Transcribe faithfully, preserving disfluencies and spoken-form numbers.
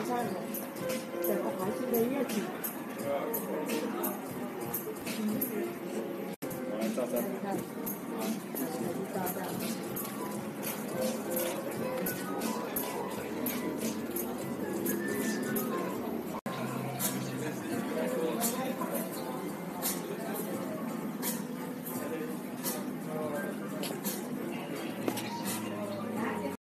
山的，整个环境的乐景。 我来照照。 你看，啊，照照。